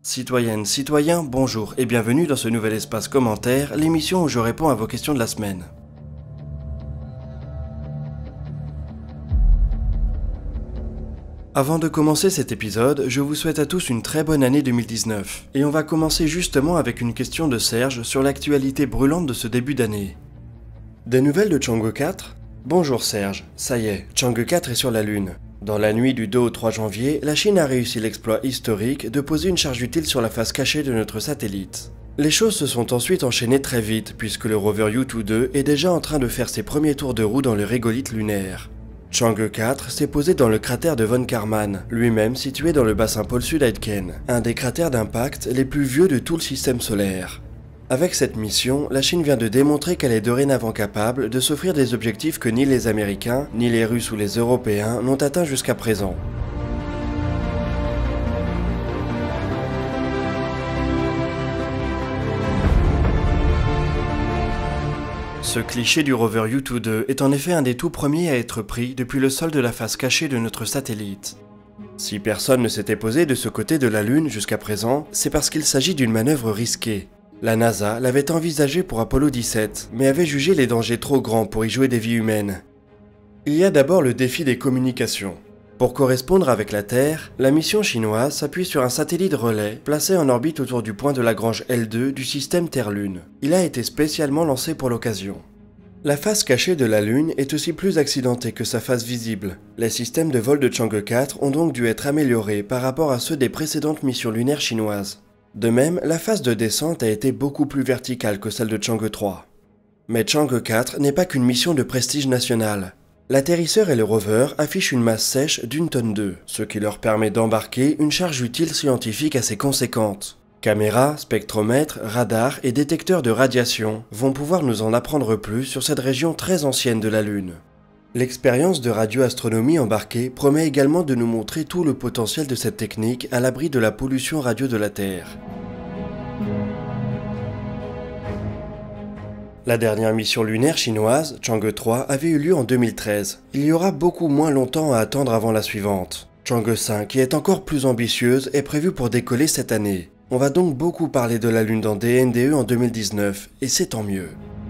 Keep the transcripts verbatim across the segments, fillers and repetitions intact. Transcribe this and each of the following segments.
Citoyennes, citoyens, bonjour et bienvenue dans ce nouvel espace commentaire, l'émission où je réponds à vos questions de la semaine. Avant de commencer cet épisode, je vous souhaite à tous une très bonne année deux mille dix-neuf. Et on va commencer justement avec une question de Serge sur l'actualité brûlante de ce début d'année. Des nouvelles de Chang'e quatre ? Bonjour Serge, ça y est, Chang'e quatre est sur la Lune. Dans la nuit du deux au trois janvier, la Chine a réussi l'exploit historique de poser une charge utile sur la face cachée de notre satellite. Les choses se sont ensuite enchaînées très vite puisque le rover Yutu deux est déjà en train de faire ses premiers tours de roue dans le régolithe lunaire. Chang'e quatre s'est posé dans le cratère de Von Karman, lui-même situé dans le bassin pôle sud Aitken, un des cratères d'impact les plus vieux de tout le système solaire. Avec cette mission, la Chine vient de démontrer qu'elle est dorénavant capable de s'offrir des objectifs que ni les Américains, ni les Russes ou les Européens n'ont atteints jusqu'à présent. Ce cliché du rover Yutu deux est en effet un des tout premiers à être pris depuis le sol de la face cachée de notre satellite. Si personne ne s'était posé de ce côté de la Lune jusqu'à présent, c'est parce qu'il s'agit d'une manœuvre risquée. La NASA l'avait envisagé pour Apollo dix-sept, mais avait jugé les dangers trop grands pour y jouer des vies humaines. Il y a d'abord le défi des communications. Pour correspondre avec la Terre, la mission chinoise s'appuie sur un satellite relais placé en orbite autour du point de Lagrange L deux du système Terre-Lune. Il a été spécialement lancé pour l'occasion. La face cachée de la Lune est aussi plus accidentée que sa face visible. Les systèmes de vol de Chang'e quatre ont donc dû être améliorés par rapport à ceux des précédentes missions lunaires chinoises. De même, la phase de descente a été beaucoup plus verticale que celle de Chang'e trois. Mais Chang'e quatre n'est pas qu'une mission de prestige national. L'atterrisseur et le rover affichent une masse sèche d'une tonne deux, ce qui leur permet d'embarquer une charge utile scientifique assez conséquente. Caméras, spectromètres, radars et détecteurs de radiation vont pouvoir nous en apprendre plus sur cette région très ancienne de la Lune. L'expérience de radioastronomie embarquée promet également de nous montrer tout le potentiel de cette technique à l'abri de la pollution radio de la Terre. La dernière mission lunaire chinoise, Chang'e trois, avait eu lieu en deux mille treize. Il y aura beaucoup moins longtemps à attendre avant la suivante. Chang'e cinq, qui est encore plus ambitieuse, est prévue pour décoller cette année. On va donc beaucoup parler de la Lune dans D N D E en deux mille dix-neuf, et c'est tant mieux.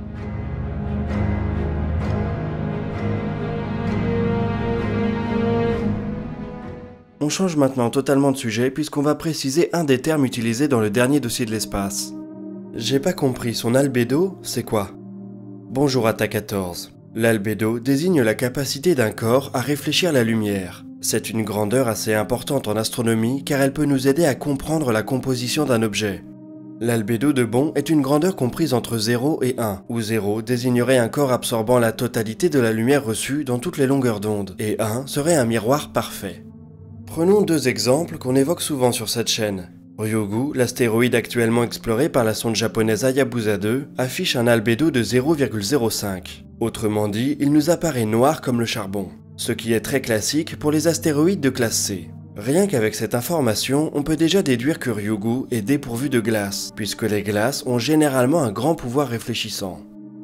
On change maintenant totalement de sujet puisqu'on va préciser un des termes utilisés dans le dernier dossier de l'espace. J'ai pas compris, son albédo, c'est quoi? Bonjour Atta quatorze. L'albédo désigne la capacité d'un corps à réfléchir la lumière. C'est une grandeur assez importante en astronomie car elle peut nous aider à comprendre la composition d'un objet. L'albédo de Bond est une grandeur comprise entre zéro et un, où zéro désignerait un corps absorbant la totalité de la lumière reçue dans toutes les longueurs d'onde, et un serait un miroir parfait. Prenons deux exemples qu'on évoque souvent sur cette chaîne. Ryugu, l'astéroïde actuellement exploré par la sonde japonaise Hayabusa deux, affiche un albédo de zéro virgule zéro cinq. Autrement dit, il nous apparaît noir comme le charbon, ce qui est très classique pour les astéroïdes de classe C. Rien qu'avec cette information, on peut déjà déduire que Ryugu est dépourvu de glace, puisque les glaces ont généralement un grand pouvoir réfléchissant.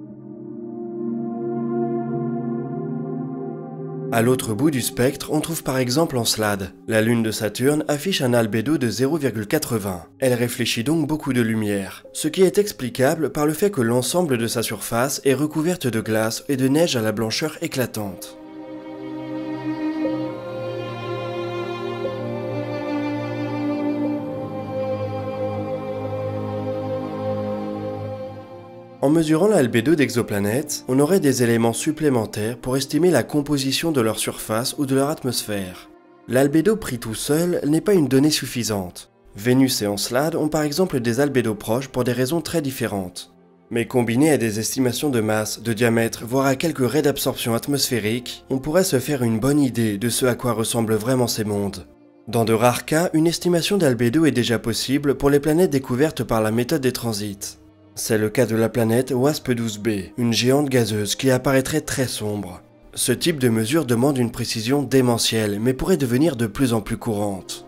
À l'autre bout du spectre, on trouve par exemple Encelade. La lune de Saturne affiche un albédo de zéro virgule quatre-vingts. Elle réfléchit donc beaucoup de lumière, ce qui est explicable par le fait que l'ensemble de sa surface est recouverte de glace et de neige à la blancheur éclatante. En mesurant l'albédo d'exoplanètes, on aurait des éléments supplémentaires pour estimer la composition de leur surface ou de leur atmosphère. L'albédo pris tout seul n'est pas une donnée suffisante. Vénus et Encelade ont par exemple des albédos proches pour des raisons très différentes. Mais combiné à des estimations de masse, de diamètre, voire à quelques raies d'absorption atmosphérique, on pourrait se faire une bonne idée de ce à quoi ressemblent vraiment ces mondes. Dans de rares cas, une estimation d'albédo est déjà possible pour les planètes découvertes par la méthode des transits. C'est le cas de la planète WASP douze b, une géante gazeuse qui apparaîtrait très sombre. Ce type de mesure demande une précision démentielle, mais pourrait devenir de plus en plus courante.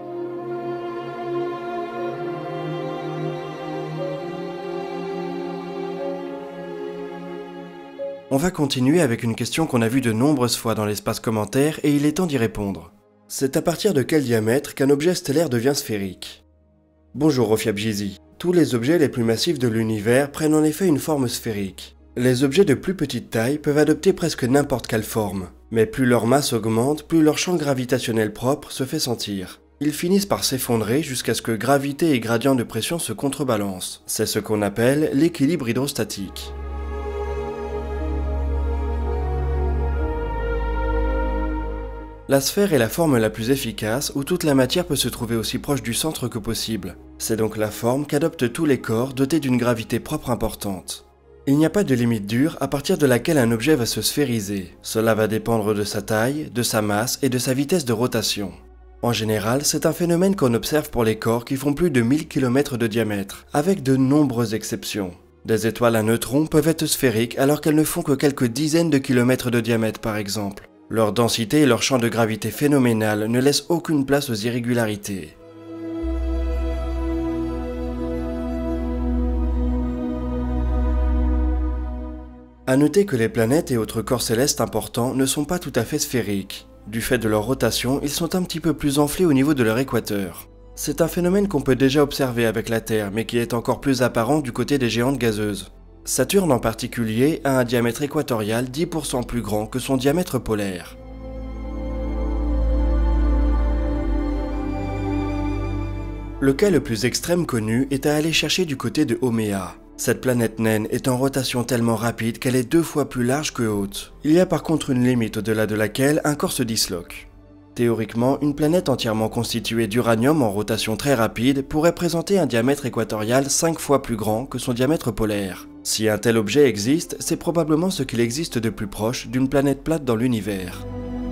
On va continuer avec une question qu'on a vue de nombreuses fois dans l'espace commentaire et il est temps d'y répondre. C'est à partir de quel diamètre qu'un objet stellaire devient sphérique? Bonjour Ophiabjizi. Tous les objets les plus massifs de l'univers prennent en effet une forme sphérique. Les objets de plus petite taille peuvent adopter presque n'importe quelle forme, mais plus leur masse augmente, plus leur champ gravitationnel propre se fait sentir. Ils finissent par s'effondrer jusqu'à ce que gravité et gradient de pression se contrebalancent. C'est ce qu'on appelle l'équilibre hydrostatique. La sphère est la forme la plus efficace où toute la matière peut se trouver aussi proche du centre que possible. C'est donc la forme qu'adoptent tous les corps dotés d'une gravité propre importante. Il n'y a pas de limite dure à partir de laquelle un objet va se sphériser. Cela va dépendre de sa taille, de sa masse et de sa vitesse de rotation. En général, c'est un phénomène qu'on observe pour les corps qui font plus de mille kilomètres de diamètre, avec de nombreuses exceptions. Des étoiles à neutrons peuvent être sphériques alors qu'elles ne font que quelques dizaines de kilomètres de diamètre par exemple. Leur densité et leur champ de gravité phénoménal ne laissent aucune place aux irrégularités. A noter que les planètes et autres corps célestes importants ne sont pas tout à fait sphériques. Du fait de leur rotation, ils sont un petit peu plus enflés au niveau de leur équateur. C'est un phénomène qu'on peut déjà observer avec la Terre, mais qui est encore plus apparent du côté des géantes gazeuses. Saturne en particulier a un diamètre équatorial dix pour cent plus grand que son diamètre polaire. Le cas le plus extrême connu est à aller chercher du côté de Haumea. Cette planète naine est en rotation tellement rapide qu'elle est deux fois plus large que haute. Il y a par contre une limite au-delà de laquelle un corps se disloque. Théoriquement, une planète entièrement constituée d'uranium en rotation très rapide pourrait présenter un diamètre équatorial cinq fois plus grand que son diamètre polaire. Si un tel objet existe, c'est probablement ce qu'il existe de plus proche d'une planète plate dans l'univers.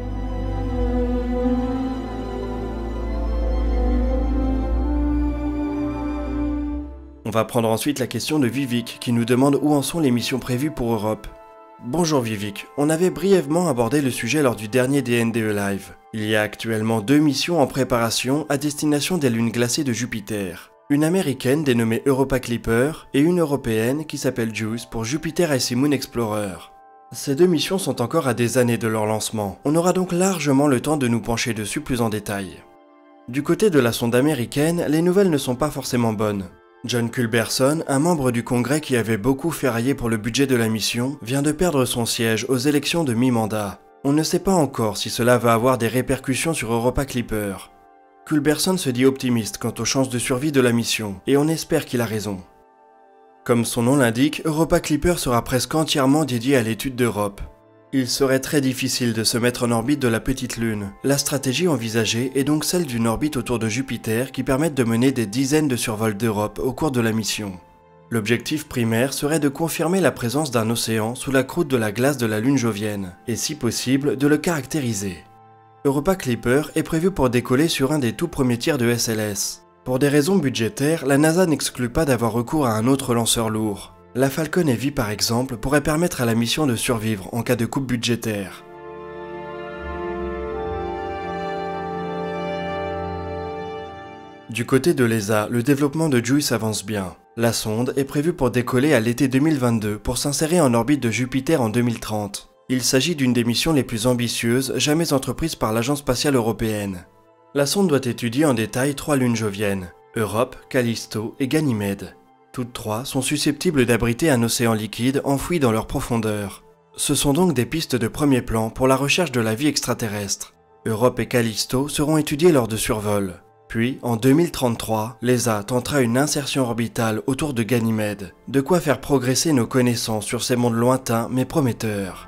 On va prendre ensuite la question de Vivik qui nous demande où en sont les missions prévues pour Europe. Bonjour Vivik, on avait brièvement abordé le sujet lors du dernier D N D E Live. Il y a actuellement deux missions en préparation à destination des lunes glacées de Jupiter. Une américaine dénommée Europa Clipper et une européenne qui s'appelle JUICE pour Jupiter Icy Moon Explorer. Ces deux missions sont encore à des années de leur lancement, on aura donc largement le temps de nous pencher dessus plus en détail. Du côté de la sonde américaine, les nouvelles ne sont pas forcément bonnes. John Culberson, un membre du Congrès qui avait beaucoup ferraillé pour le budget de la mission, vient de perdre son siège aux élections de mi-mandat. On ne sait pas encore si cela va avoir des répercussions sur Europa Clipper. Culberson se dit optimiste quant aux chances de survie de la mission, et on espère qu'il a raison. Comme son nom l'indique, Europa Clipper sera presque entièrement dédié à l'étude d'Europe. Il serait très difficile de se mettre en orbite de la petite lune. La stratégie envisagée est donc celle d'une orbite autour de Jupiter qui permette de mener des dizaines de survols d'Europe au cours de la mission. L'objectif primaire serait de confirmer la présence d'un océan sous la croûte de la glace de la lune jovienne, et si possible de le caractériser. Europa Clipper est prévu pour décoller sur un des tout premiers tirs de S L S. Pour des raisons budgétaires, la NASA n'exclut pas d'avoir recours à un autre lanceur lourd. La Falcon Heavy par exemple pourrait permettre à la mission de survivre en cas de coupe budgétaire. Du côté de l'E S A, le développement de JUICE avance bien. La sonde est prévue pour décoller à l'été deux mille vingt-deux pour s'insérer en orbite de Jupiter en deux mille trente. Il s'agit d'une des missions les plus ambitieuses jamais entreprises par l'Agence spatiale européenne. La sonde doit étudier en détail trois lunes joviennes, Europe, Callisto et Ganymède. Toutes trois sont susceptibles d'abriter un océan liquide enfoui dans leur profondeur. Ce sont donc des pistes de premier plan pour la recherche de la vie extraterrestre. Europe et Callisto seront étudiées lors de survols. Puis, en deux mille trente-trois, l'E S A tentera une insertion orbitale autour de Ganymède, de quoi faire progresser nos connaissances sur ces mondes lointains mais prometteurs.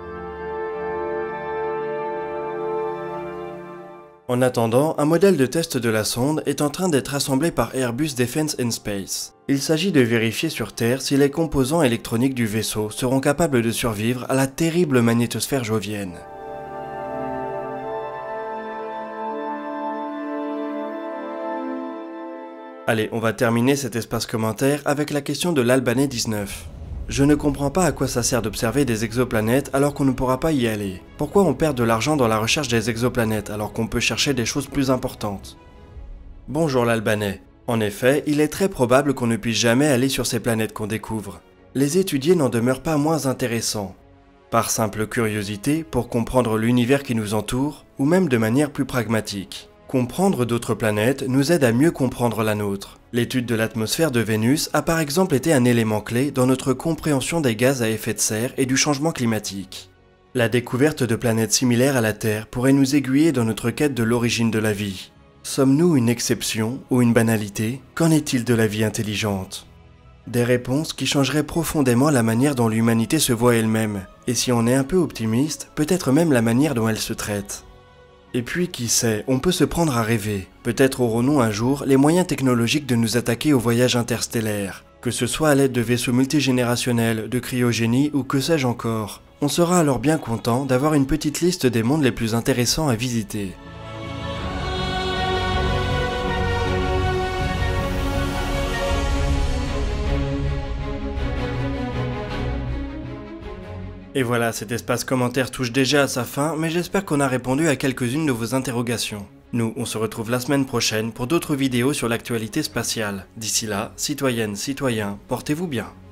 En attendant, un modèle de test de la sonde est en train d'être assemblé par Airbus Defence and Space. Il s'agit de vérifier sur Terre si les composants électroniques du vaisseau seront capables de survivre à la terrible magnétosphère jovienne. Allez, on va terminer cet espace commentaire avec la question de l'Albanais dix-neuf. Je ne comprends pas à quoi ça sert d'observer des exoplanètes alors qu'on ne pourra pas y aller. Pourquoi on perd de l'argent dans la recherche des exoplanètes alors qu'on peut chercher des choses plus importantes? Bonjour l'Albanais. En effet, il est très probable qu'on ne puisse jamais aller sur ces planètes qu'on découvre. Les étudier n'en demeure pas moins intéressant. Par simple curiosité, pour comprendre l'univers qui nous entoure, ou même de manière plus pragmatique. Comprendre d'autres planètes nous aide à mieux comprendre la nôtre. L'étude de l'atmosphère de Vénus a par exemple été un élément clé dans notre compréhension des gaz à effet de serre et du changement climatique. La découverte de planètes similaires à la Terre pourrait nous aiguiller dans notre quête de l'origine de la vie. Sommes-nous une exception ou une banalité? Qu'en est-il de la vie intelligente? Des réponses qui changeraient profondément la manière dont l'humanité se voit elle-même, et si on est un peu optimiste, peut-être même la manière dont elle se traite. Et puis qui sait, on peut se prendre à rêver. Peut-être aurons-nous un jour les moyens technologiques de nous attaquer au voyage interstellaire, que ce soit à l'aide de vaisseaux multigénérationnels, de cryogénie ou que sais-je encore. On sera alors bien content d'avoir une petite liste des mondes les plus intéressants à visiter. Et voilà, cet espace commentaire touche déjà à sa fin, mais j'espère qu'on a répondu à quelques-unes de vos interrogations. Nous, on se retrouve la semaine prochaine pour d'autres vidéos sur l'actualité spatiale. D'ici là, citoyennes, citoyens, portez-vous bien.